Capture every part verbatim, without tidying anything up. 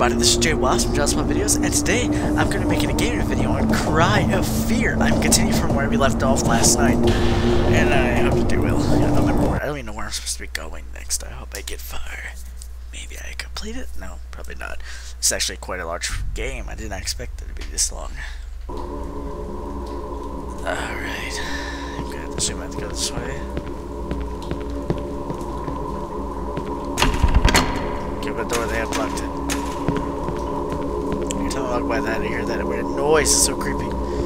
everybody, this is Jay Wasp from Just My Videos, and today I'm going to be making a gaming video on Cry of Fear. I'm continuing from where we left off last night, and I hope you do well. I don't remember where, I don't even know where I'm supposed to be going next. I hope I get far. Maybe I complete it? No, probably not. It's actually quite a large game. I did not expect it to be this long. Alright. I'm going to have to assume I have to go this way. Give the door, they have blocked it. Every time I walk by that, I hear that weird noise. It's so creepy.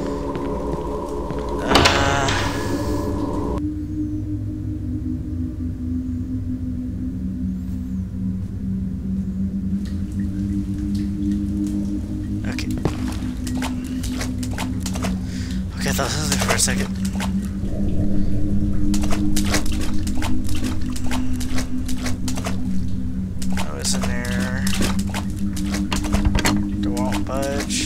Uh, okay. Okay, I thought something for a second. In there. Door won't budge.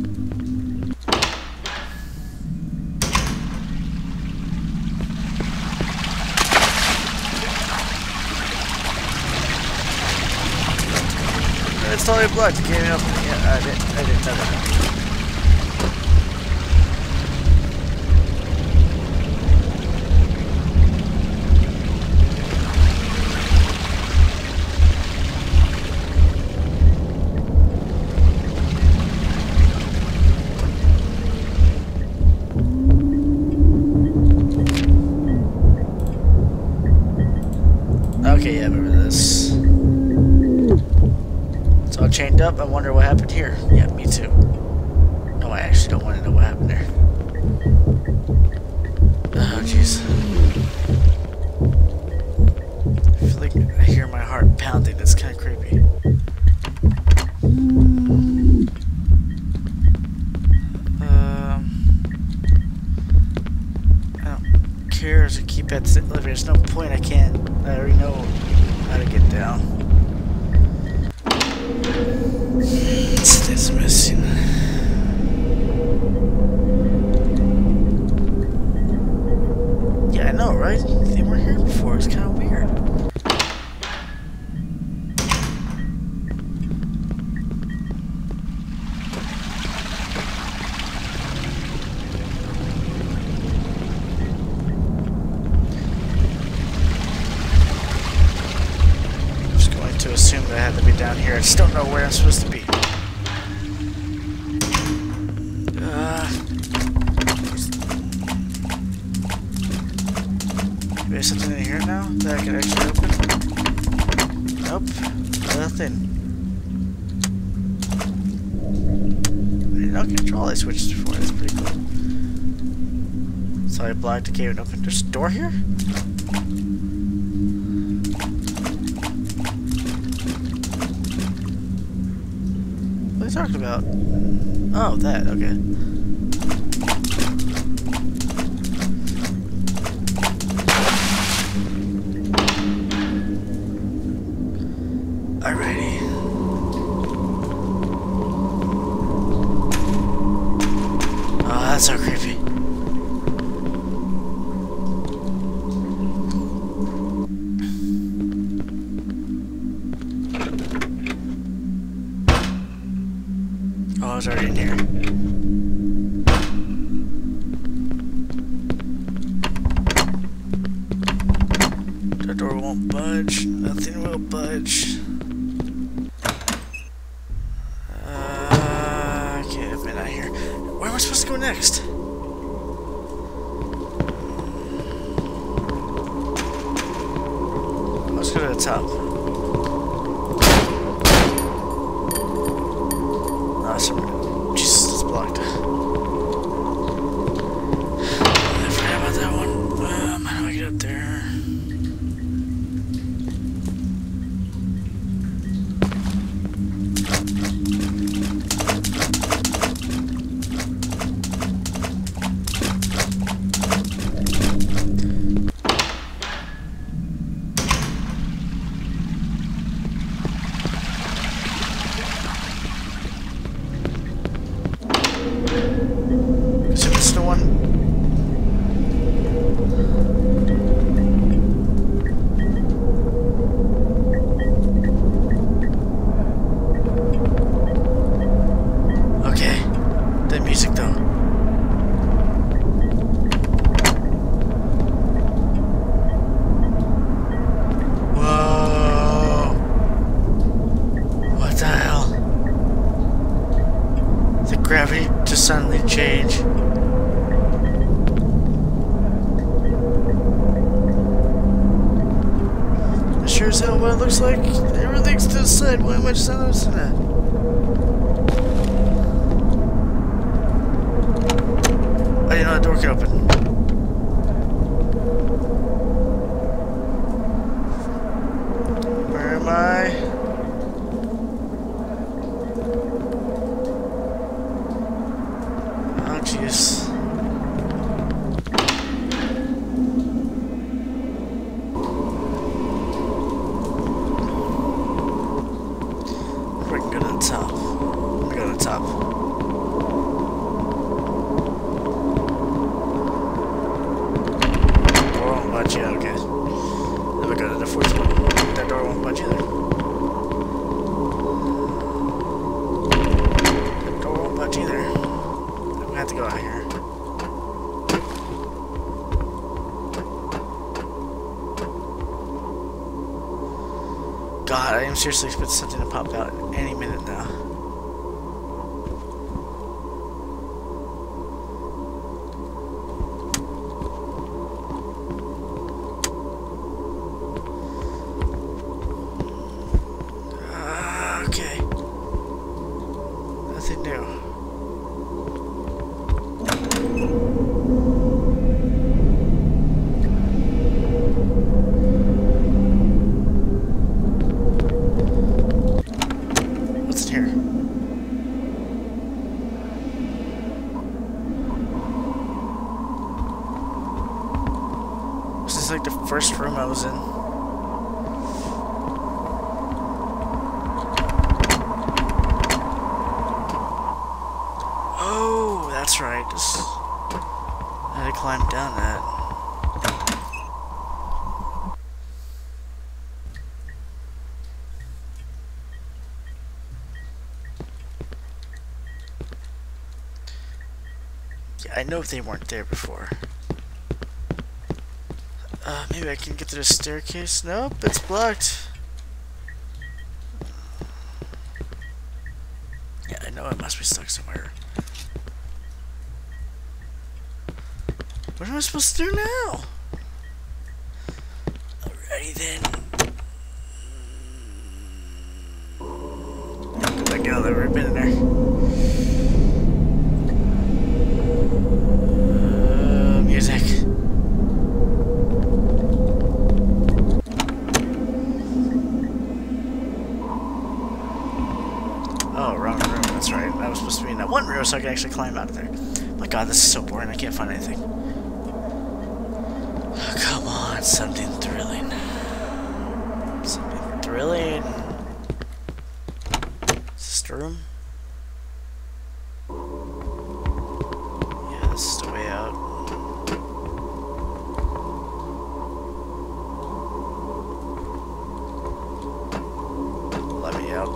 It's totally blocked. You can't even open it yet. I didn't, I didn't know that. Okay, yeah, I remember this. It's all chained up. I wonder what happened here. Yeah, me too. No, I actually don't want to know what happened there. Oh, jeez. I feel like I hear my heart pounding. That's kind of creepy. Um, I don't care to keep at the elevator. There's no point. I can't. I already know how to get down. It's missing. Yeah, I know, right? They weren't here before. It's kind of weird. To assume that I had to be down here. I just don't know where I'm supposed to be. Uh, maybe there's something in here now that I can actually open? Nope. Nothing. I did not control I switched before. That's pretty cool. So I blocked the cave and opened. There's a door here? What are you talking about? Oh, that, okay. Alrighty. Oh, that's so creepy. Oh, I was already in here. The door won't budge. Nothing will budge. Uh, okay, I've been out here. Where am I supposed to go next? Let's go to the top. Jesus, it's blocked. I forgot about that one. Um, how do I get up there? So this is the one. Everything's to the side. Why am I just not noticing that? I didn't know that door could open. Where am I? Oh, jeez. God, I am seriously expecting something to pop out any minute now. Uh, okay. Nothing new. Like the first room I was in. Oh, that's right. Just, I had to climb down that. Yeah, I know they weren't there before. Uh, maybe I can get to the staircase? Nope, it's blocked. Yeah, I know it must be stuck somewhere. What am I supposed to do now? Alrighty then. Go back out, I've already been in there. Uh, music. One room so I can actually climb out of there. My god, this is so boring. I can't find anything. Oh, come on, something thrilling. Something thrilling. Is this the room? Yeah, this is the way out. Let me out.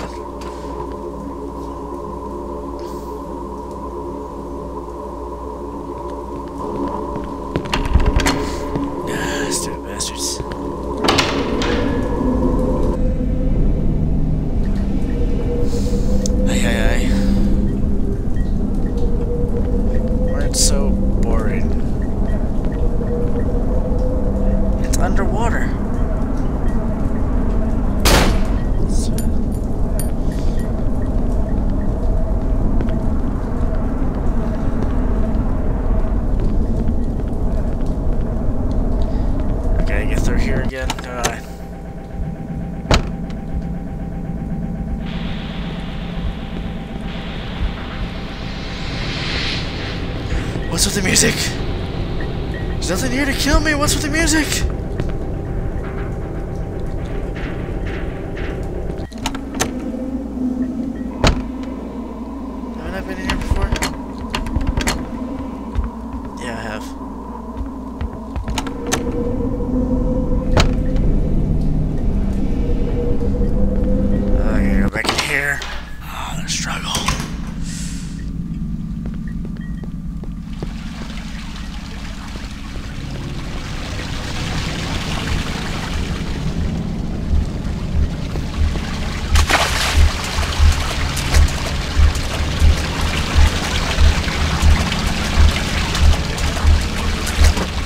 Underwater. Okay, I get through here again, don't I? What's with the music? There's nothing here to kill me. What's with the music?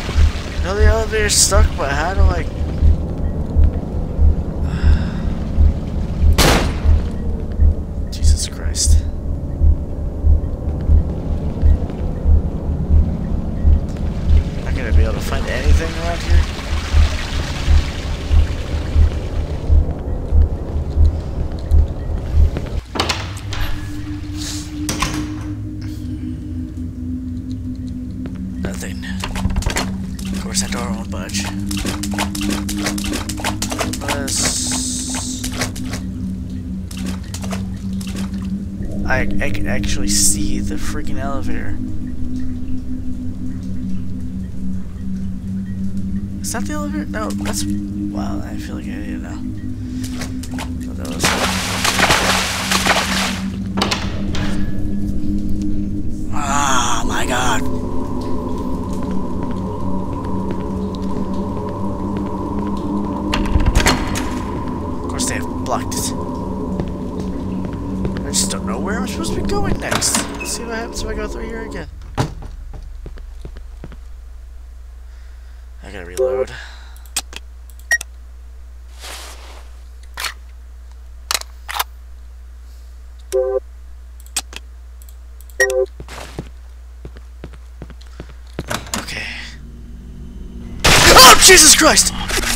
Elevator's stuck, but how do I... I, I can actually see the freaking elevator. Is that the elevator? No, that's... Wow, I feel like an idiot now. What that was. Ah, my God. Of course they have blocked it. I just don't know where I'm supposed to be going next. Let's see what happens if I go through here again. I gotta reload. Okay. Oh, Jesus Christ!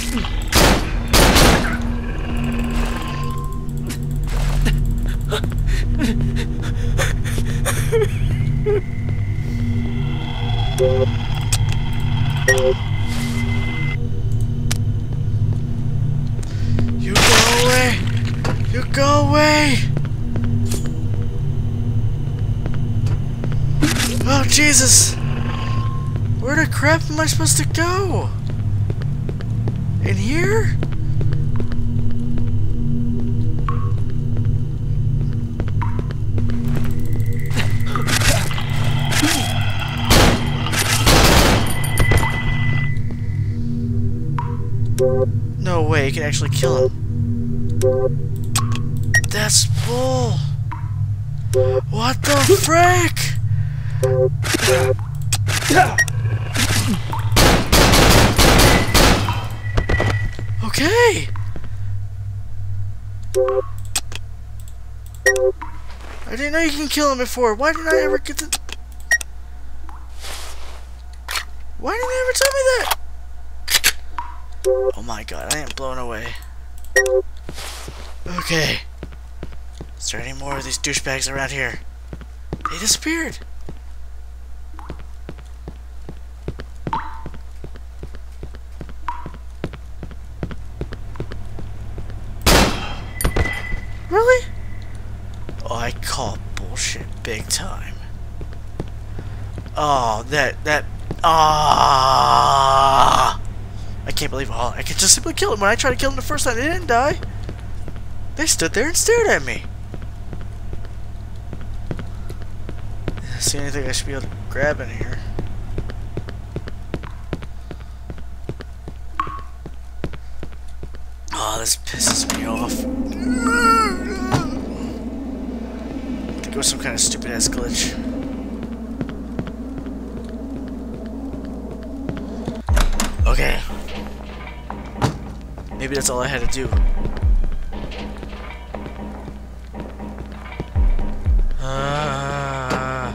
You go away! You go away! Oh, Jesus! Where the crap am I supposed to go? In here? No way, you can actually kill him. That's bull. What the frick? Okay. I didn't know you can kill him before. Why didn't I ever get the... Why didn't they ever tell me that? Oh my God, I am blown away. Okay. Is there any more of these douchebags around here? They disappeared. Really? Oh, I call bullshit big time. Oh, that, that, ah. I can't believe all. I could just simply kill him. When I tried to kill him the first time, they didn't die. They stood there and stared at me. See anything I should be able to grab in here? Oh, this pisses me off. I think it was some kind of stupid ass glitch. Okay. Maybe that's all I had to do. Uh,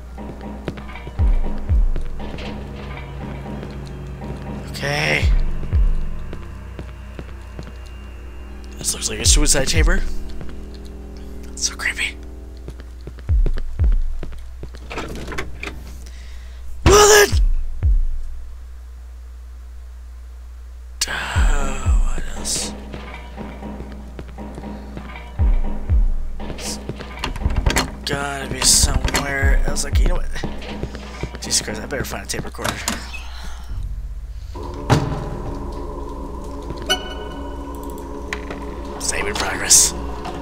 okay. This looks like a suicide chamber. That's so creepy. Well then! Gotta be somewhere else. Like, you know what? Jesus Christ, I better find a tape recorder. Save in progress.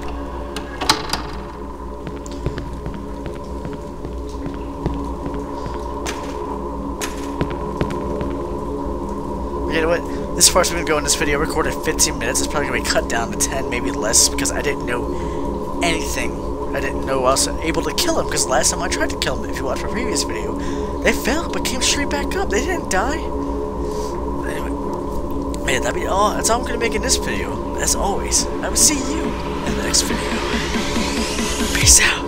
You know what? This far's gonna go in this video. Recorded fifteen minutes. It's probably gonna be cut down to ten, maybe less, because I didn't know anything. I didn't know I was able to kill him, because last time I tried to kill him, if you watched my previous video, they fell, but came straight back up. They didn't die. Anyway, man, that'd be all. That's all I'm going to make in this video. As always, I will see you in the next video. Peace out.